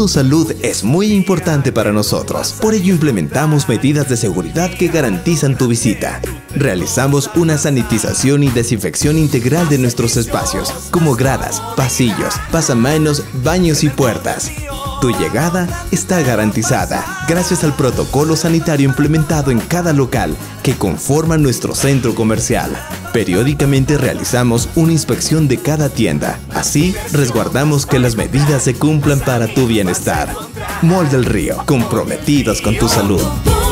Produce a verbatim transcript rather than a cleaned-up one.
tu salud es muy importante para nosotros. Por ello implementamos medidas de seguridad que garantizan tu visita. Realizamos una sanitización y desinfección integral de nuestros espacios, como gradas, pasillos, pasamanos, baños y puertas. Tu llegada está garantizada gracias al protocolo sanitario implementado en cada local que conforma nuestro centro comercial. Periódicamente realizamos una inspección de cada tienda. Así, resguardamos que las medidas se cumplan para tu bienestar. Mall del Río, comprometidos con tu salud.